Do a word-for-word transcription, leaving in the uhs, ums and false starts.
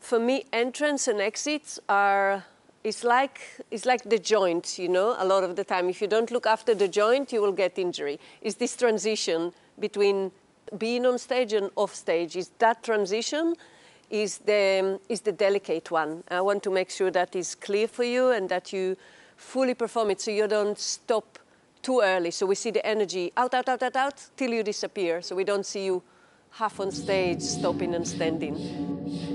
For me, entrance and exits are, it's like, it's like the joint, you know, a lot of the time. If you don't look after the joint, you will get injury. It's this transition between being on stage and off stage. Is that transition is the, is the delicate one. I want to make sure that is clear for you and that you fully perform it so you don't stop too early. So we see the energy out, out, out, out, out, till you disappear. So we don't see you half on stage, stopping and standing.